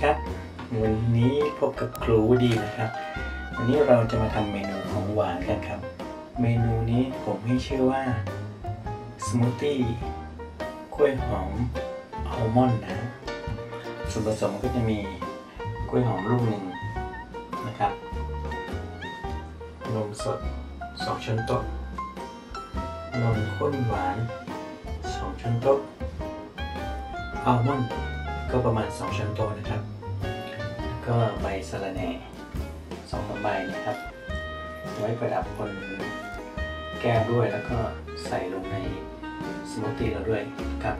ครับวันนี้พบกับครูดีนะครับวันนี้เราจะมาทำเมนูของหวานกันครับเมนูนี้ผมให้ชื่อว่าสมูทตี้กล้วยหอมอัลมอนด์นะส่วนผสมก็จะมีกล้วยหอมลูกหนึ่งนะครับนมสด2 ช้อนโต๊ะนมข้นหวาน2 ช้อนโต๊ะอัลมอนด์ก็ประมาณ2 ช้อนโต๊ะนะครับแล้วก็ใบสะระแหน่2 ใบนะครับไว้ประดับบนแก้วด้วยแล้วก็ใส่ลงในสมูทตี้เราด้วยครับ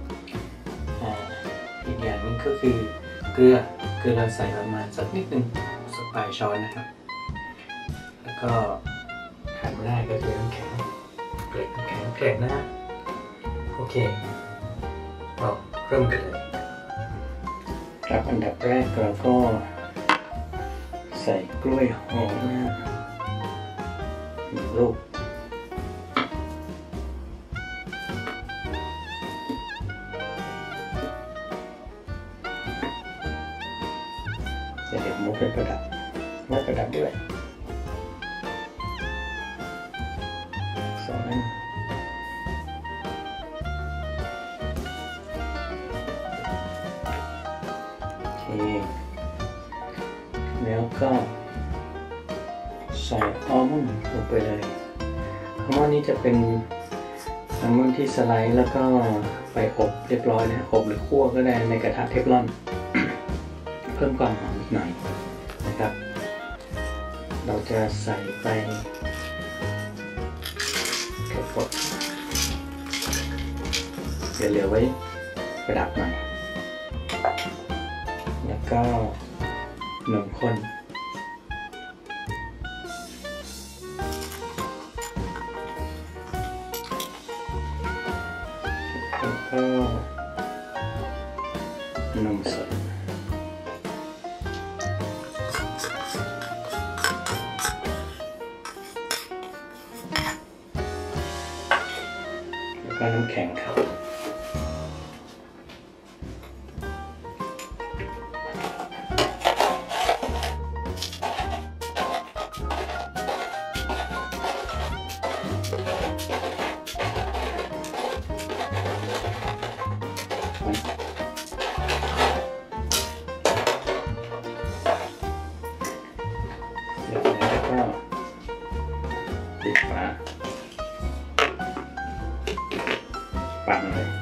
อีกอย่างนึงก็คือเกลือเราใส่ประมาณสักนิดนึงสักปลายช้อนนะครับแล้วก็ขาดไม่ได้ก็คือน้ำแข็งเกล็ดน้ำแข็งเกล็ดนะฮะโอเคเราเริ่มกันเลยครับอันดับแรกเราก็ใส่กล้วยหอมนะ1 ลูกเดี๋ยวมุกไปประดับไว้ประดับด้วย2 อันโอเคแล้วก็ใส่อัลมอนด์ลงไปเลยอัลมอนด์นี้จะเป็นอัลมอนด์ที่สไลด์แล้วก็ไปอบเรียบร้อยนะอบหรือคั่วก็ได้ในกระทะเทฟลอน เพิ่มความหอมอีกหน่อยนะครับเราจะใส่ไปเกือบหมดเดี๋ยวเหลือไว้ประดับหน่อยแล้วก็นมข้นแล้วก็นมสดแล้วก็น้ำแข็งครับเสร็จแล้วก็ปิดฝาปั่นเลย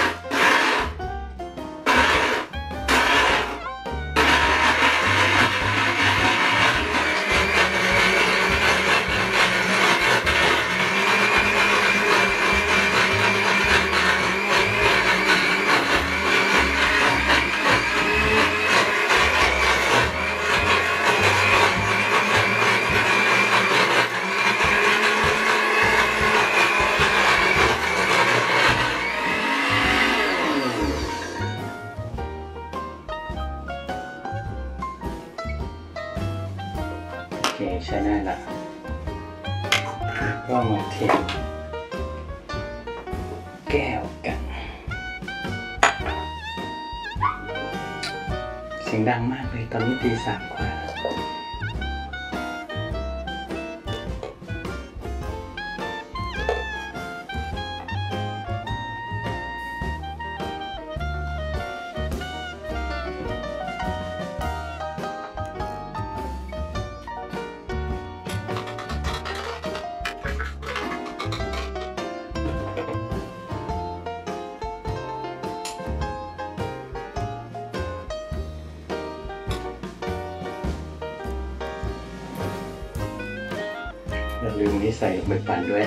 โอเคใช้ได้ละก็มาเทแก้วกันเสียงดังมากเลยตอนนี้ตี 3 กว่าอย่าลืมนี่ใส่ลงไปปั่นด้วย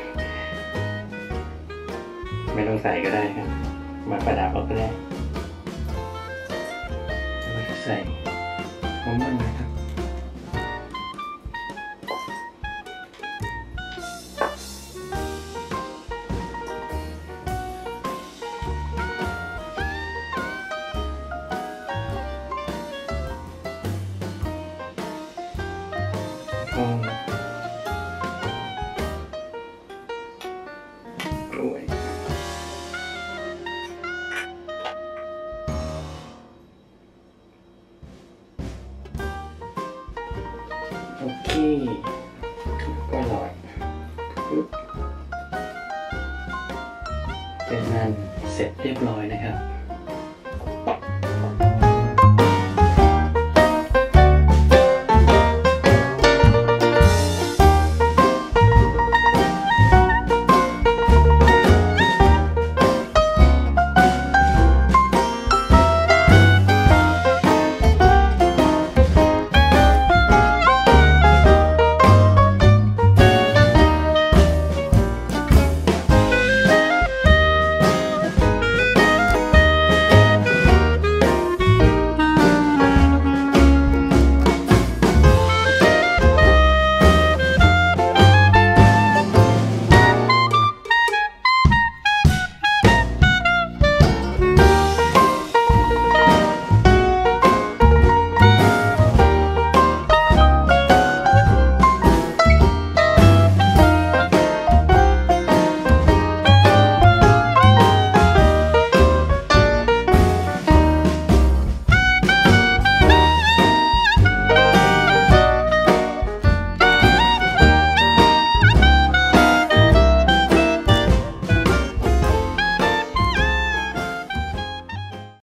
ไม่ต้องใส่ก็ได้ครับมาประดับเอาก็ได้ใส่อัลมอนด์นะครับกล้วย โเป็นอันเสร็จเรียบร้อยนะครับ